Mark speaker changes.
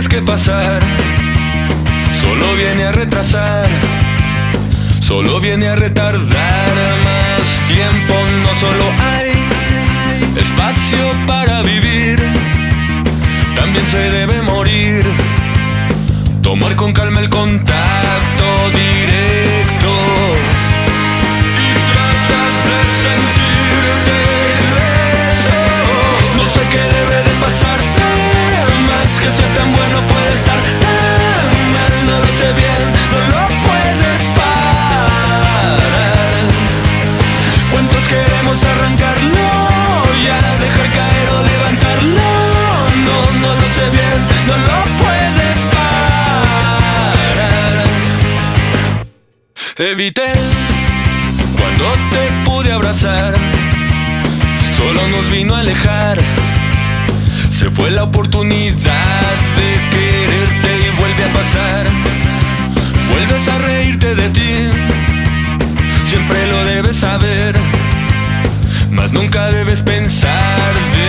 Speaker 1: que pasar, solo viene a retrasar, solo viene a retardar más tiempo. No solo hay espacio para vivir, también se debe morir. Tomar con calma el contacto directo y tratas de sentirte ileso. No sé qué debe de pasar, más que sea tan bueno puede estar tan mal. No lo sé bien, no lo puedes parar. ¿Cuántos queremos arrancarlo, ya dejar caer o levantarlo? No, no lo sé bien, no lo puedes parar. Evité cuando te pude abrazar, solo nos vino a alejar. Se fue la oportunidad de quererte y vuelve a pasar. Vuelves a reírte de ti, siempre lo debes saber, mas nunca debes pensar